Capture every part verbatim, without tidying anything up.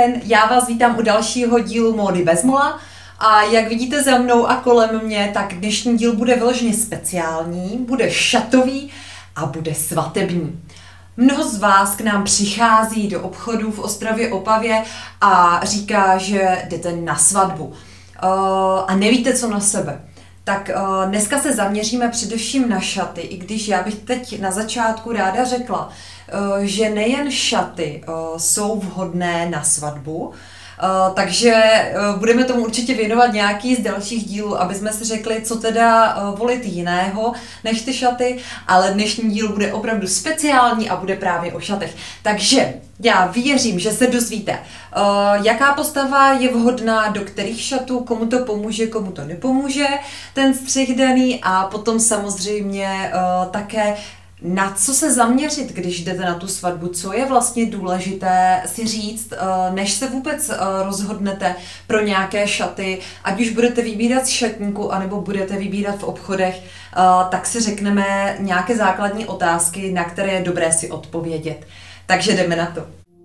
den, já vás vítám u dalšího dílu Módy bez mola a jak vidíte za mnou a kolem mě, tak dnešní díl bude vyloženě speciální, bude šatový a bude svatební. Mnoho z vás k nám přichází do obchodu v Ostravě Opavě a říká, že jdete na svatbu a nevíte, co na sebe. Tak uh, dneska se zaměříme především na šaty, i když já bych teď na začátku ráda řekla, uh, že nejen šaty uh, jsou vhodné na svatbu, uh, takže uh, budeme tomu určitě věnovat nějaký z dalších dílů, aby jsme si řekli, co teda uh, volit jiného než ty šaty, ale dnešní díl bude opravdu speciální a bude právě o šatech. Takže já věřím, že se dozvíte, uh, jaká postava je vhodná, do kterých šatů, komu to pomůže, komu to nepomůže, ten střih daný a potom samozřejmě uh, také na co se zaměřit, když jdete na tu svatbu, co je vlastně důležité si říct, uh, než se vůbec uh, rozhodnete pro nějaké šaty, ať už budete vybírat z šatníku, anebo budete vybírat v obchodech, uh, tak si řekneme nějaké základní otázky, na které je dobré si odpovědět. Takže jdeme na to.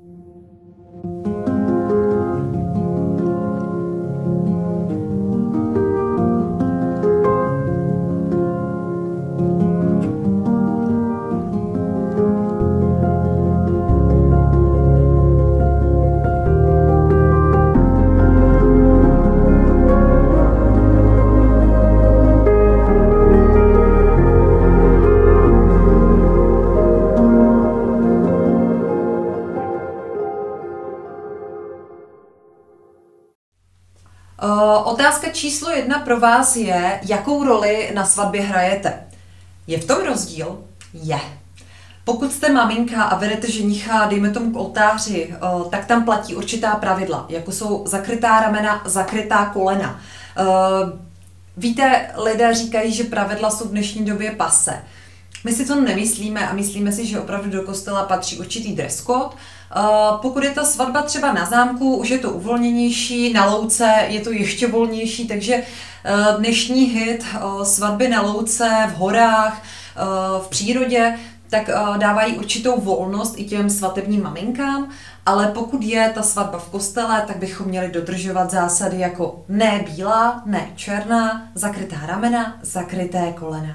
Otázka číslo jedna pro vás je, jakou roli na svatbě hrajete. Je v tom rozdíl? Je. Pokud jste maminka a vedete ženicha, dejme tomu k oltáři, tak tam platí určitá pravidla, jako jsou zakrytá ramena, zakrytá kolena. Víte, lidé říkají, že pravidla jsou v dnešní době pase. My si to nemyslíme a myslíme si, že opravdu do kostela patří určitý dress code. Pokud je ta svatba třeba na zámku, už je to uvolněnější, na louce je to ještě volnější, takže dnešní hit svatby na louce, v horách, v přírodě, tak dávají určitou volnost i těm svatebním maminkám, ale pokud je ta svatba v kostele, tak bychom měli dodržovat zásady jako ne bílá, ne černá, zakrytá ramena, zakryté kolena.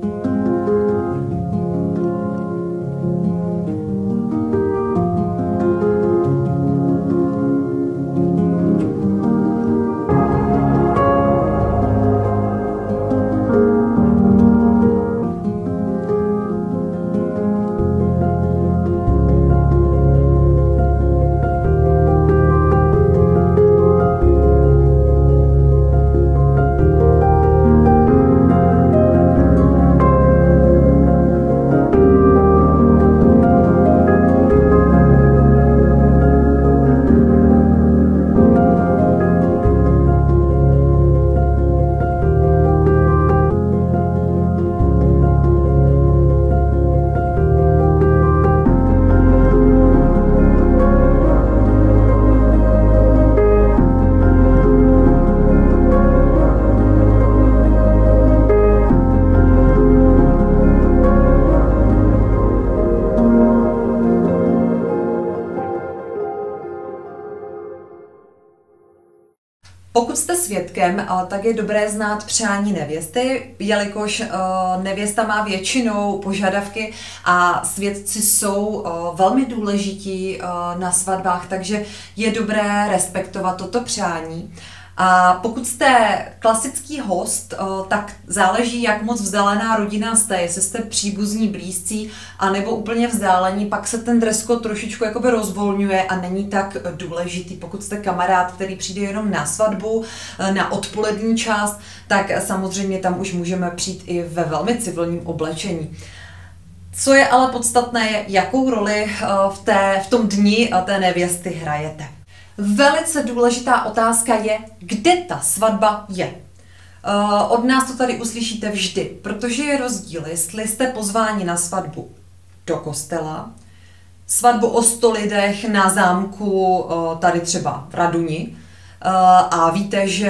Pokud jste svědkem, tak je dobré znát přání nevěsty, jelikož nevěsta má většinou požadavky a svědci jsou velmi důležití na svatbách, takže je dobré respektovat toto přání. A pokud jste klasický host, tak záleží, jak moc vzdálená rodina jste, jestli jste příbuzní, blízcí, anebo úplně vzdálení, pak se ten dress code trošičku jakoby rozvolňuje a není tak důležitý. Pokud jste kamarád, který přijde jenom na svatbu, na odpolední část, tak samozřejmě tam už můžeme přijít i ve velmi civilním oblečení. Co je ale podstatné, je, jakou roli v, té, v tom dni té nevěsty hrajete. Velice důležitá otázka je, kde ta svatba je. Od nás to tady uslyšíte vždy, protože je rozdíl, jestli jste pozváni na svatbu do kostela, svatbu o sto lidech na zámku tady třeba v Raduni, a víte, že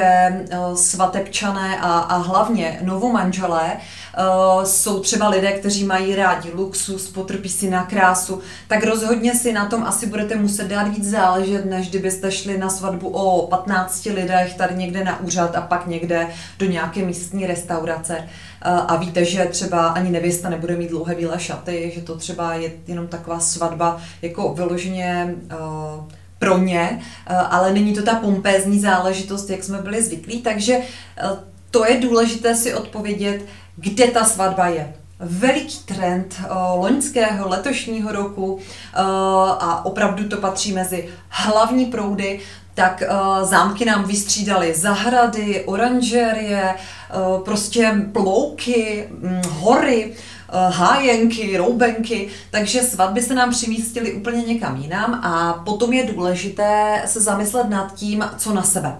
svatebčané a, a hlavně novomanželé jsou třeba lidé, kteří mají rádi luxus, potrpí si na krásu, tak rozhodně si na tom asi budete muset dát víc záležet, než kdybyste šli na svatbu o patnácti lidech tady někde na úřad a pak někde do nějaké místní restaurace. A víte, že třeba ani nevěsta nebude mít dlouhé bílé šaty, že to třeba je jenom taková svatba jako vyloženě uh, pro ně, uh, ale není to ta pompézní záležitost, jak jsme byli zvyklí, takže uh, to je důležité si odpovědět, kde ta svatba je. Veliký trend uh, loňského, letošního roku uh, a opravdu to patří mezi hlavní proudy, tak uh, zámky nám vystřídaly zahrady, oranžerie, uh, prostě plouky, um, hory, uh, hájenky, roubenky, takže svatby se nám přimístily úplně někam jinam a potom je důležité se zamyslet nad tím, co na sebe.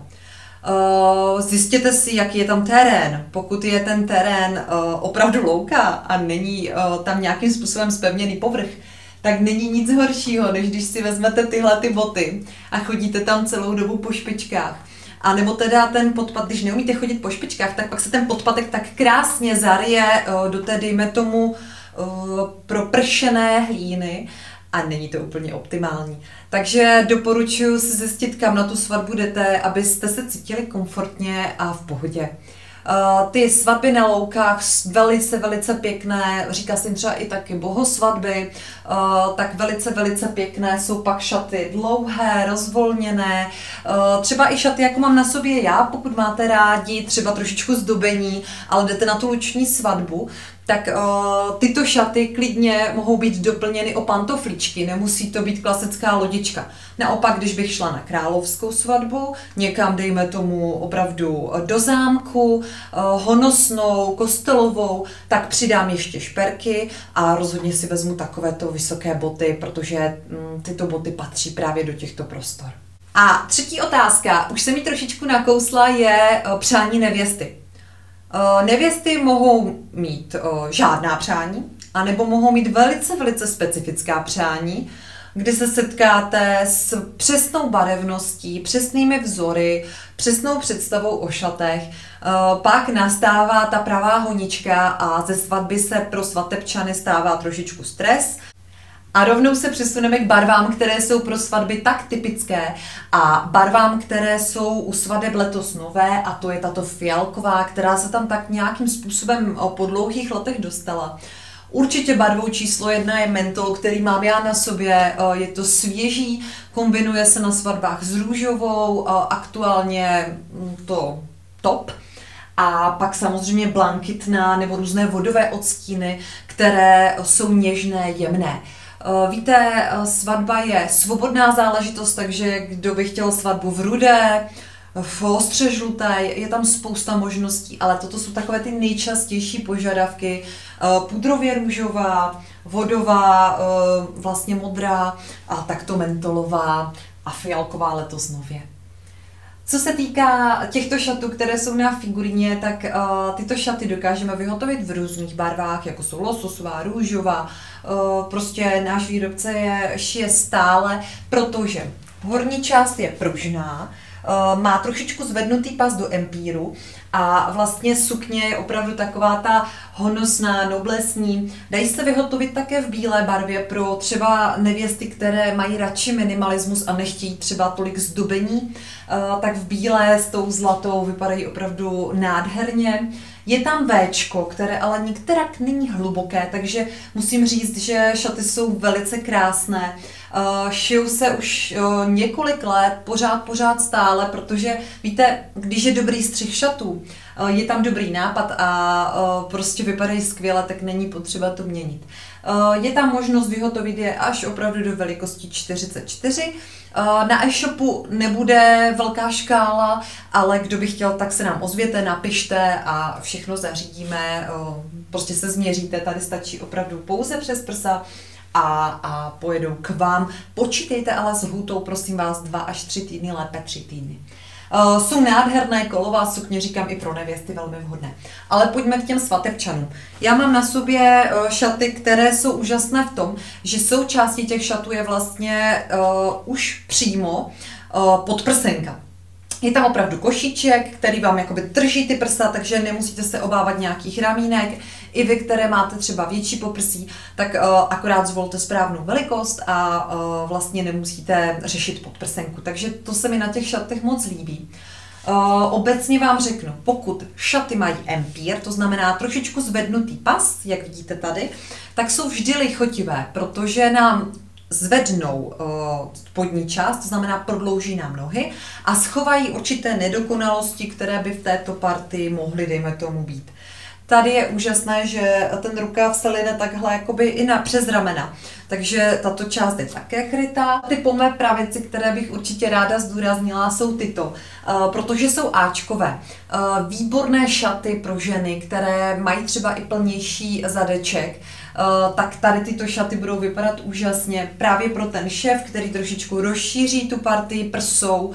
Uh, zjistěte si, jaký je tam terén. Pokud je ten terén uh, opravdu louka a není uh, tam nějakým způsobem zpevněný povrch, tak není nic horšího, než když si vezmete tyhle ty boty a chodíte tam celou dobu po špičkách. A nebo teda ten podpad, když neumíte chodit po špičkách, tak pak se ten podpatek tak krásně zaryje uh, do té, dejme tomu, uh, propršené hlíny a není to úplně optimální. Takže doporučuji si zjistit, kam na tu svatbu jdete, abyste se cítili komfortně a v pohodě. Uh, ty svatby na loukách velice, velice pěkné, říká se jim třeba i taky bohosvatby, uh, tak velice, velice pěkné jsou pak šaty dlouhé, rozvolněné, uh, třeba i šaty, jako mám na sobě já, pokud máte rádi, třeba trošičku zdobení, ale jdete na tu luční svatbu, tak uh, tyto šaty klidně mohou být doplněny o pantofličky, nemusí to být klasická lodička. Naopak, když bych šla na královskou svatbu, někam dejme tomu opravdu do zámku, uh, honosnou, kostelovou, tak přidám ještě šperky a rozhodně si vezmu takovéto vysoké boty, protože um, tyto boty patří právě do těchto prostor. A třetí otázka, už se mi trošičku nakousla, je uh, přání nevěsty. Nevěsty mohou mít žádná přání, anebo mohou mít velice, velice specifická přání, kdy se setkáte s přesnou barevností, přesnými vzory, přesnou představou o šatech. Pak nastává ta pravá honička a ze svatby se pro svatebčany stává trošičku stres. A rovnou se přesuneme k barvám, které jsou pro svatby tak typické a barvám, které jsou u svadeb letos nové, a to je tato fialková, která se tam tak nějakým způsobem po dlouhých letech dostala. Určitě barvou číslo jedna je mentol, který mám já na sobě, je to svěží, kombinuje se na svatbách s růžovou, aktuálně to top. A pak samozřejmě blankitná nebo různé vodové odstíny, které jsou něžné, jemné. Víte, svatba je svobodná záležitost, takže kdo by chtěl svatbu v rudé, v ostře žluté, je tam spousta možností, ale toto jsou takové ty nejčastější požadavky. Pudrově růžová, vodová, vlastně modrá a takto mentolová a fialková letos nově. Co se týká těchto šatů, které jsou na figuríně, tak uh, tyto šaty dokážeme vyhotovit v různých barvách, jako jsou lososová, růžová. Uh, prostě náš výrobce je šije stále, protože horní část je pružná, uh, má trošičku zvednutý pas do empíru a vlastně sukně je opravdu taková ta honosná, noblesní. Dají se vyhotovit také v bílé barvě pro třeba nevěsty, které mají radši minimalismus a nechtějí třeba tolik zdobení, tak v bílé s tou zlatou vypadají opravdu nádherně. Je tam véčko, které ale nikterak není hluboké, takže musím říct, že šaty jsou velice krásné. Šiju se už několik let, pořád, pořád stále, protože víte, když je dobrý střih šatů, je tam dobrý nápad a prostě vypadají skvěle, tak není potřeba to měnit. Je tam možnost vyhotovit je až opravdu do velikosti čtyřicet čtyři. Na e-shopu nebude velká škála, ale kdo by chtěl, tak se nám ozvěte, napište a všechno zařídíme. Prostě se změříte, tady stačí opravdu pouze přes prsa a, a pojedou k vám. Počítejte ale s lhůtou, prosím vás, dva až tři týdny, lépe tři týdny. Uh, jsou nádherné, kolová sukně, říkám i pro nevěsty velmi vhodné. Ale pojďme k těm svatebčanům. Já mám na sobě uh, šaty, které jsou úžasné v tom, že součástí těch šatů je vlastně uh, už přímo uh, podprsenka. Je tam opravdu košíček, který vám jakoby drží ty prsa, takže nemusíte se obávat nějakých ramínek. I vy, které máte třeba větší poprsí, tak uh, akorát zvolte správnou velikost a uh, vlastně nemusíte řešit podprsenku. Takže to se mi na těch šatech moc líbí. Uh, obecně vám řeknu, pokud šaty mají empír, to znamená trošičku zvednutý pas, jak vidíte tady, tak jsou vždy lichotivé, protože nám zvednou uh, spodní část, to znamená prodlouží nám nohy a schovají určité nedokonalosti, které by v této partii mohly, dejme tomu, být. Tady je úžasné, že ten rukáv se line takhle jakoby i na přes ramena, takže tato část je také krytá. Ty po mé pravici, které bych určitě ráda zdůraznila, jsou tyto, uh, protože jsou áčkové. Uh, výborné šaty pro ženy, které mají třeba i plnější zadeček, Uh, tak tady tyto šaty budou vypadat úžasně právě pro ten šev, který trošičku rozšíří tu partii prsou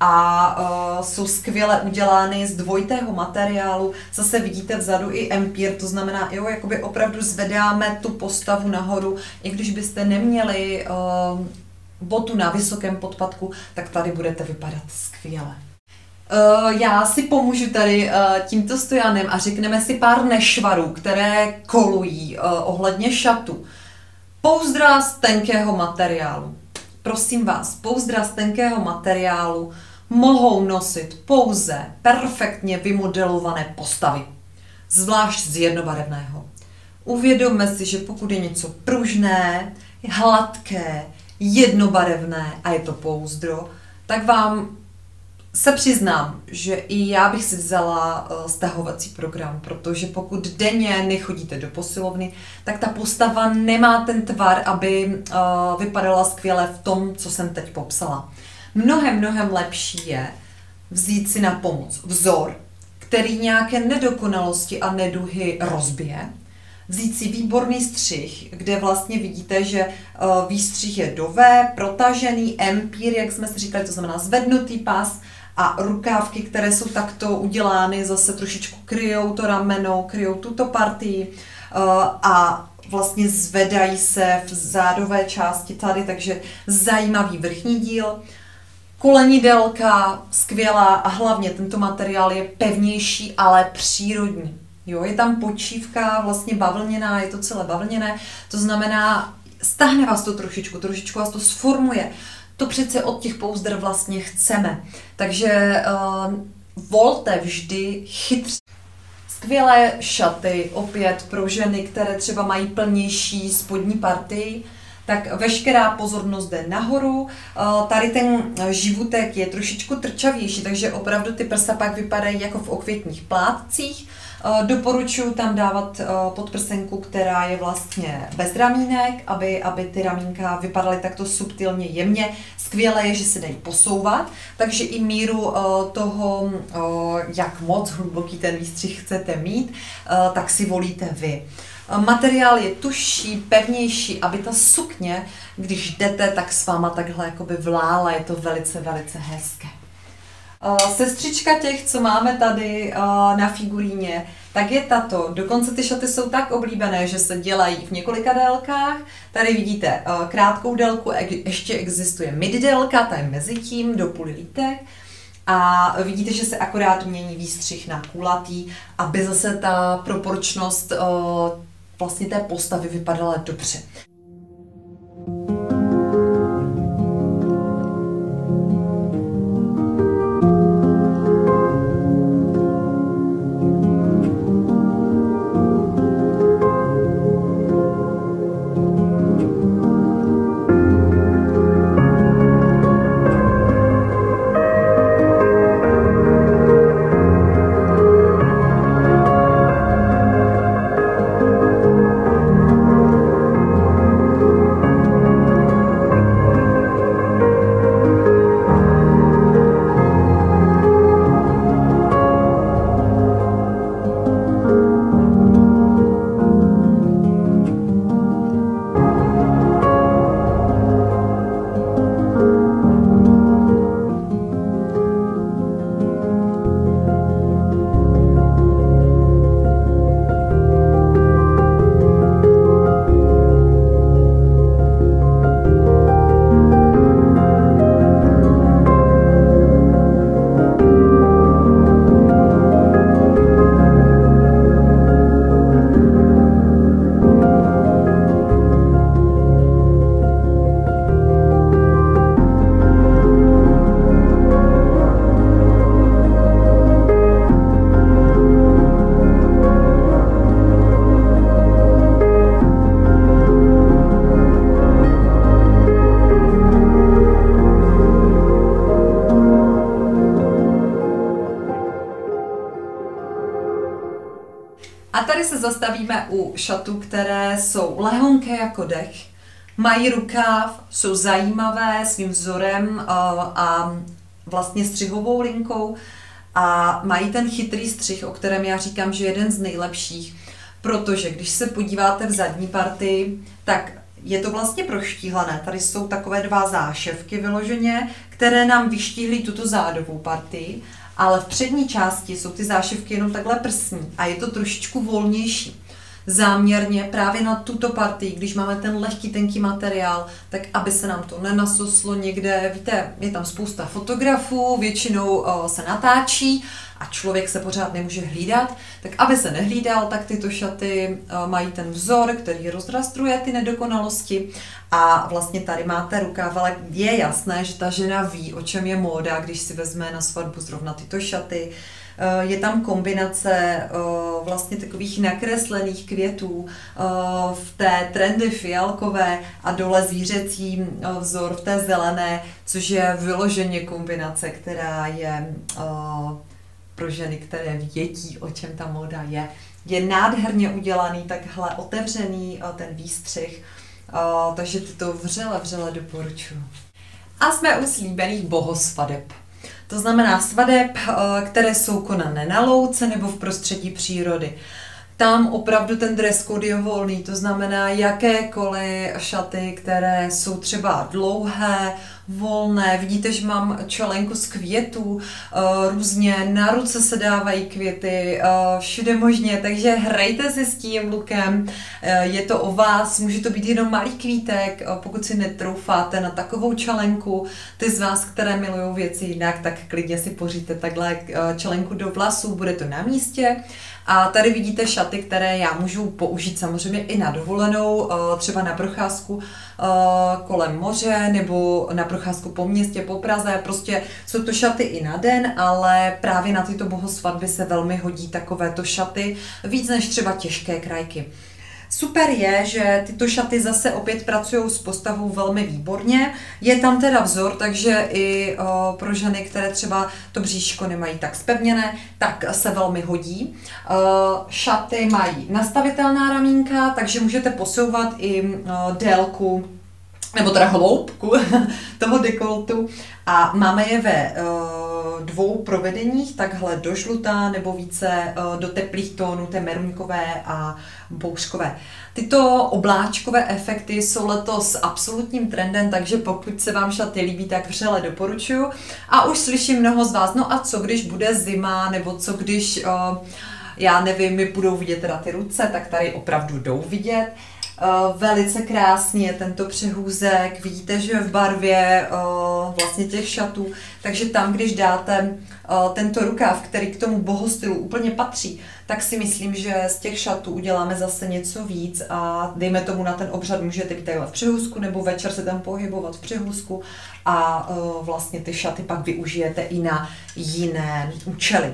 a uh, jsou skvěle udělány z dvojitého materiálu. Zase vidíte vzadu i empír, to znamená, jo, jakoby opravdu zvedáme tu postavu nahoru, i když byste neměli uh, botu na vysokém podpatku, tak tady budete vypadat skvěle. Uh, já si pomůžu tady uh, tímto stojanem a řekneme si pár nešvarů, které kolují uh, ohledně šatu. Pouzdra z tenkého materiálu. Prosím vás, pouzdra z tenkého materiálu mohou nosit pouze perfektně vymodelované postavy, zvlášť z jednobarevného. Uvědomme si, že pokud je něco pružné, hladké, jednobarevné a je to pouzdro, tak vám se přiznám, že i já bych si vzala stahovací program, protože pokud denně nechodíte do posilovny, tak ta postava nemá ten tvar, aby vypadala skvěle v tom, co jsem teď popsala. Mnohem, mnohem lepší je vzít si na pomoc vzor, který nějaké nedokonalosti a neduhy rozbije, vzít si výborný střih, kde vlastně vidíte, že výstřih je do V, protažený, empír, jak jsme si říkali, to znamená zvednutý pas, a rukávky, které jsou takto udělány, zase trošičku kryjou to rameno, kryjou tuto partii a vlastně zvedají se v zádové části tady, takže zajímavý vrchní díl. Kolenní délka skvělá a hlavně tento materiál je pevnější, ale přírodní. Jo, je tam počívka vlastně bavlněná, je to celé bavlněné, to znamená, stáhne vás to trošičku, trošičku vás to sformuje. To přece od těch pouzdr vlastně chceme. Takže uh, volte vždy chytře. Skvělé šaty, opět pro ženy, které třeba mají plnější spodní partii, tak veškerá pozornost jde nahoru. Uh, tady ten živutek je trošičku trčavější, takže opravdu ty prsa pak vypadají jako v okvětních plátcích. Uh, doporučuji tam dávat uh, podprsenku, která je vlastně bez ramínek, aby, aby ty ramínka vypadaly takto subtilně jemně. Skvělé je, že se dají posouvat, takže i míru uh, toho, uh, jak moc hluboký ten výstřih chcete mít, uh, tak si volíte vy. Uh, materiál je tužší, pevnější, aby ta sukně, když jdete, tak s váma takhle jakoby vlála, je to velice, velice hezké. Uh, sestřička těch, co máme tady uh, na figuríně, tak je tato. Dokonce ty šaty jsou tak oblíbené, že se dělají v několika délkách. Tady vidíte uh, krátkou délku, ještě existuje mid délka, ta je mezi tím, do půl lítek. A vidíte, že se akorát mění výstřih na kulatý, aby zase ta proporčnost uh, vlastně té postavy vypadala dobře. zastavíme u šatů, které jsou lehonké jako dech, mají rukáv, jsou zajímavé svým vzorem a vlastně střihovou linkou a mají ten chytrý střih, o kterém já říkám, že je jeden z nejlepších, protože když se podíváte v zadní partii, tak je to vlastně proštíhlané. Tady jsou takové dva záševky vyloženě, které nám vyštíhlí tuto zádovou partii, ale v přední části jsou ty záševky jenom takhle prsní a je to trošičku volnější. Záměrně právě na tuto partii, když máme ten lehký, tenký materiál, tak aby se nám to nenasoslo někde, víte, je tam spousta fotografů, většinou o, se natáčí a člověk se pořád nemůže hlídat, tak aby se nehlídal, tak tyto šaty o, mají ten vzor, který rozrastruje ty nedokonalosti a vlastně tady máte rukáv, ale je jasné, že ta žena ví, o čem je móda, když si vezme na svatbu zrovna tyto šaty. Je tam kombinace vlastně takových nakreslených květů v té trendy fialkové a dole zvířecí vzor v té zelené, což je vyloženě kombinace, která je pro ženy, které vědí, o čem ta móda je. Je nádherně udělaný, takhle otevřený ten výstřih, takže ty to vřele, vřele doporučuji. A jsme u slíbených bohosvadeb. To znamená svadeb, které jsou konané na louce nebo v prostředí přírody. Tam opravdu ten dress code je volný, to znamená jakékoliv šaty, které jsou třeba dlouhé, volné. Vidíte, že mám čelenku z květů, různě na ruce se dávají květy, všude možně, takže hrajte si s tím lookem, je to o vás, může to být jenom malý kvítek, pokud si netroufáte na takovou čelenku, ty z vás, které milují věci jinak, tak klidně si pořiďte takhle čelenku do vlasů, bude to na místě. A tady vidíte šaty, které já můžu použít samozřejmě i na dovolenou, třeba na procházku kolem moře nebo na procházku po městě, po Praze. Prostě jsou to šaty i na den, ale právě na tyto bohosvatby se velmi hodí takovéto šaty, víc než třeba těžké krajky. Super je, že tyto šaty zase opět pracují s postavou velmi výborně. Je tam teda vzor, takže i o, pro ženy, které třeba to bříško nemají tak zpevněné, tak se velmi hodí. O, šaty mají nastavitelná ramínka, takže můžete posouvat i o, délku nebo teda hloubku toho dekoltu a máme je ve uh, dvou provedeních, takhle do žlutá nebo více uh, do teplých tónů, té meruňkové a bouřkové. Tyto obláčkové efekty jsou letos absolutním trendem, takže pokud se vám šaty líbí, tak vřele doporučuji. A už slyším mnoho z vás, no a co když bude zima, nebo co když, uh, já nevím, mi budou vidět teda ty ruce, tak tady opravdu jdou vidět. Uh, velice krásný je tento přehůzek, vidíte, že je v barvě uh, vlastně těch šatů, takže tam, když dáte uh, tento rukáv, který k tomu bohostylu úplně patří, tak si myslím, že z těch šatů uděláme zase něco víc a dejme tomu na ten obřad můžete být takhle v přehůzku nebo večer se tam pohybovat v přehůzku a uh, vlastně ty šaty pak využijete i na jiné účely.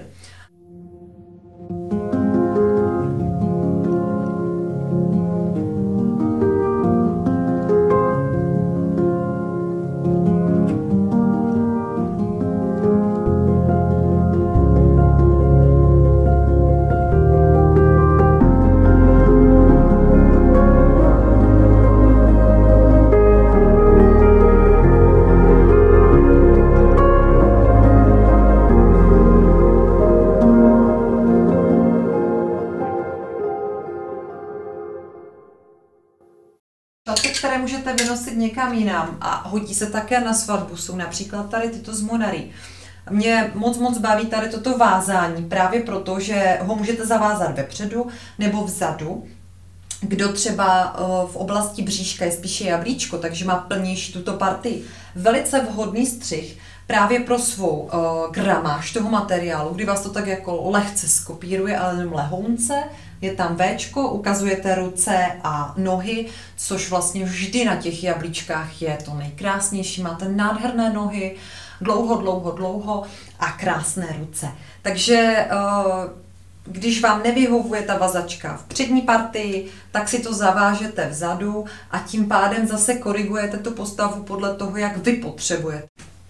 Šaty, které můžete vynosit někam jinam a hodí se také na svatbu, jsou například tady tyto z Monary. Mě moc moc baví tady toto vázání, právě proto, že ho můžete zavázat vepředu nebo vzadu. Kdo třeba v oblasti bříška je spíše jablíčko, takže má plnější tuto partii. Velice vhodný střih právě pro svou uh, gramáž toho materiálu, kdy vás to tak jako lehce skopíruje, ale jenom lehounce. Je tam véčko, ukazujete ruce a nohy, což vlastně vždy na těch jablíčkách je to nejkrásnější. Máte nádherné nohy, dlouho, dlouho, dlouho a krásné ruce. Takže uh, když vám nevyhovuje ta vazačka v přední partii, tak si to zavážete vzadu a tím pádem zase korigujete tu postavu podle toho, jak vy potřebujete.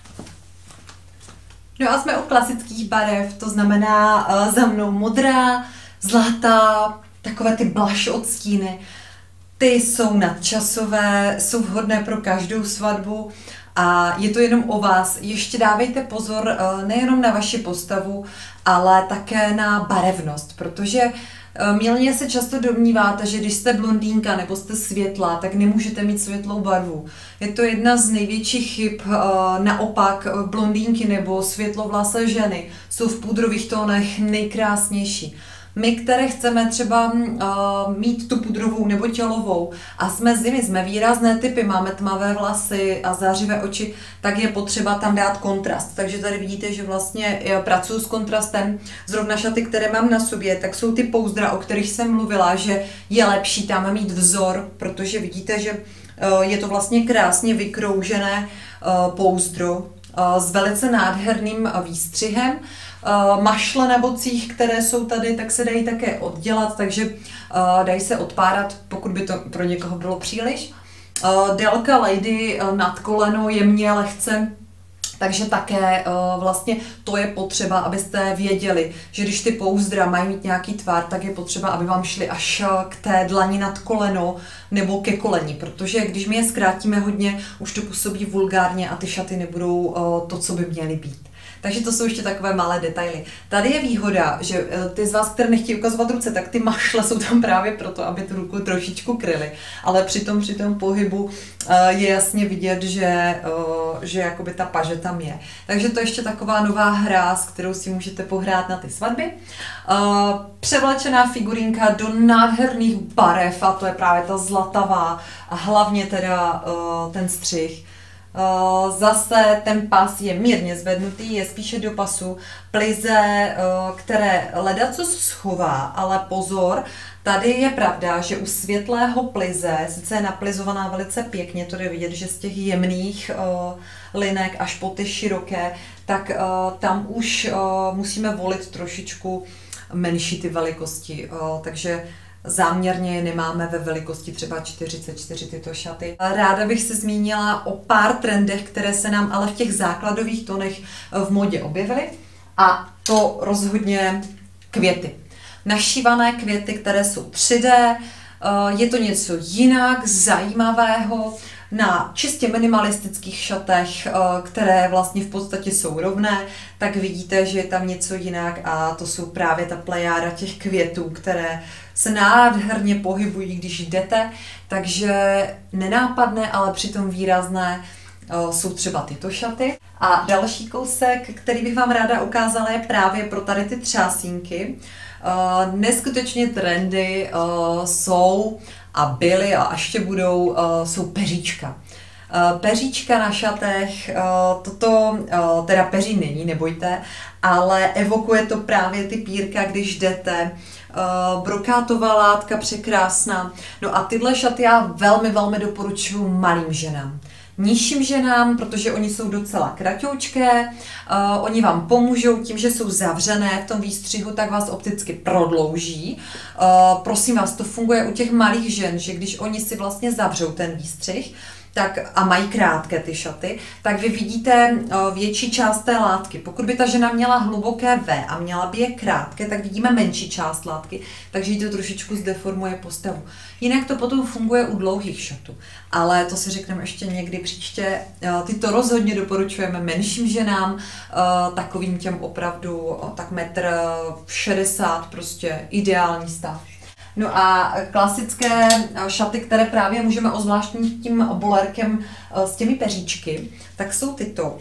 No a jsme u klasických barev, to znamená uh, za mnou modrá, zlatá, takové ty blush odstíny, ty jsou nadčasové, jsou vhodné pro každou svatbu a je to jenom o vás. Ještě dávejte pozor nejenom na vaši postavu, ale také na barevnost, protože mylně se často domníváte, že když jste blondýnka nebo jste světlá, tak nemůžete mít světlou barvu. Je to jedna z největších chyb, naopak blondýnky nebo světlovlasé ženy jsou v pudrových tónech nejkrásnější. My, které chceme třeba uh, mít tu pudrovou nebo tělovou a jsme zimy, jsme výrazné typy, máme tmavé vlasy a zářivé oči, tak je potřeba tam dát kontrast. Takže tady vidíte, že vlastně pracuji s kontrastem. Zrovna šaty, které mám na sobě, tak jsou ty pouzdra, o kterých jsem mluvila, že je lepší tam mít vzor, protože vidíte, že uh, je to vlastně krásně vykroužené uh, pouzdro uh, s velice nádherným výstřihem. Uh, mašle na bocích, které jsou tady, tak se dají také oddělat, takže uh, dají se odpárat, pokud by to pro někoho bylo příliš. Uh, délka lady uh, nad koleno jemně, lehce, takže také uh, vlastně to je potřeba, abyste věděli, že když ty pouzdra mají mít nějaký tvar, tak je potřeba, aby vám šly až k té dlani nad koleno nebo ke koleni, protože když my je zkrátíme hodně, už to působí vulgárně a ty šaty nebudou uh, to, co by měly být. Takže to jsou ještě takové malé detaily. Tady je výhoda, že ty z vás, které nechtějí ukazovat ruce, tak ty mašle jsou tam právě proto, aby tu ruku trošičku kryly. Ale při tom, při tom pohybu je jasně vidět, že, že jakoby ta paže tam je. Takže to je ještě taková nová hra, s kterou si můžete pohrát na ty svatby. Převlečená figurinka do nádherných barev, a to je právě ta zlatavá a hlavně teda ten střih. Zase ten pas je mírně zvednutý, je spíše do pasu, plize, které ledacos schová, ale pozor, tady je pravda, že u světlého plize, sice je naplizovaná velice pěkně, to jde vidět, že z těch jemných linek až po ty široké, tak tam už musíme volit trošičku menší ty velikosti, takže záměrně je nemáme ve velikosti třeba čtyřicet čtyři tyto šaty. Ráda bych se zmínila o pár trendech, které se nám ale v těch základových tónech v modě objevily. A to rozhodně květy. Našívané květy, které jsou tři dé, je to něco jinak, zajímavého. Na čistě minimalistických šatech, které vlastně v podstatě jsou rovné, tak vidíte, že je tam něco jinak a to jsou právě ta plejáda těch květů, které se nádherně pohybují, když jdete, takže nenápadné, ale přitom výrazné jsou třeba tyto šaty. A další kousek, který bych vám ráda ukázala, je právě pro tady ty třásínky. Neskutečně trendy jsou a byly a ještě budou, uh, jsou peříčka. Uh, peříčka na šatech, uh, toto uh, teda peří není, nebojte, ale evokuje to právě ty pírka, když jdete. Uh, brokátová látka překrásná. No a tyhle šaty já velmi, velmi doporučuji malým ženám. Nižším ženám, protože oni jsou docela kratoučké, uh, oni vám pomůžou tím, že jsou zavřené v tom výstřihu, tak vás opticky prodlouží. Uh, prosím vás, to funguje u těch malých žen, že když oni si vlastně zavřou ten výstřih, tak, a mají krátké ty šaty, tak vy vidíte uh, větší část té látky. Pokud by ta žena měla hluboké V a měla by je krátké, tak vidíme menší část látky, takže jí to trošičku zdeformuje postavu. Jinak to potom funguje u dlouhých šatů, ale to si řekneme ještě někdy příště. Uh, ty to rozhodně doporučujeme menším ženám, uh, takovým těm opravdu uh, tak metr šedesát, prostě ideální stav. No a klasické šaty, které právě můžeme ozvláštnit tím bolerkem s těmi peříčky, tak jsou tyto.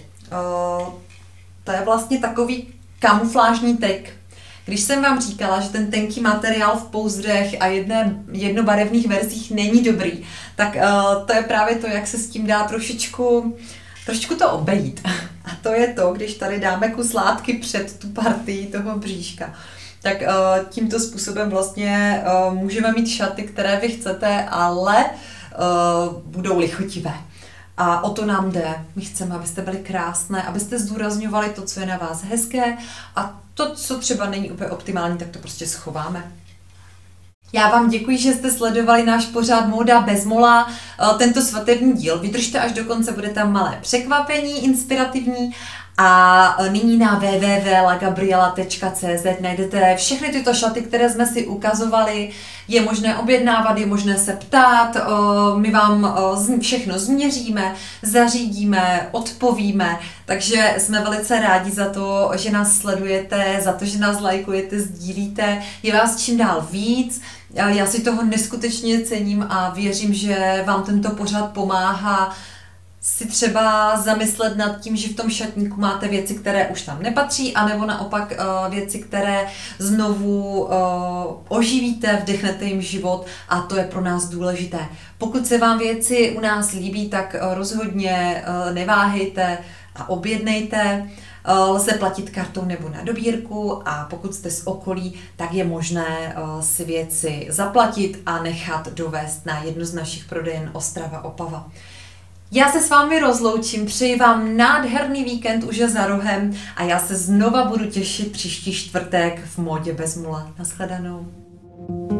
To je vlastně takový kamuflážní trik. Když jsem vám říkala, že ten tenký materiál v pouzdrech a jedné, jednobarevných verzích není dobrý, tak to je právě to, jak se s tím dá trošičku, trošičku to obejít. A to je to, když tady dáme kus látky před tu partii toho bříška. Tak uh, tímto způsobem vlastně uh, můžeme mít šaty, které vy chcete, ale uh, budou lichotivé. A o to nám jde. My chceme, abyste byli krásné, abyste zdůrazňovali to, co je na vás hezké a to, co třeba není úplně optimální, tak to prostě schováme. Já vám děkuji, že jste sledovali náš pořád Móda bez mola, tento svatební díl. Vydržte až do konce, bude tam malé překvapení, inspirativní. A nyní na w w w tečka la gabriela tečka c z najdete všechny tyto šaty, které jsme si ukazovali. Je možné objednávat, je možné se ptát, my vám všechno změříme, zařídíme, odpovíme, takže jsme velice rádi za to, že nás sledujete, za to, že nás lajkujete, sdílíte, je vás čím dál víc. Já si toho neskutečně cením a věřím, že vám tento pořad pomáhá si třeba zamyslet nad tím, že v tom šatníku máte věci, které už tam nepatří, anebo naopak uh, věci, které znovu uh, oživíte, vdechnete jim život a to je pro nás důležité. Pokud se vám věci u nás líbí, tak uh, rozhodně uh, neváhejte a objednejte. Uh, lze platit kartou nebo na dobírku a pokud jste z okolí, tak je možné uh, si věci zaplatit a nechat dovést na jednu z našich prodejen Ostrava Opava. Já se s vámi rozloučím, přeji vám nádherný víkend už je za rohem a já se znova budu těšit příští čtvrtek v Módě bez mula. Naschledanou.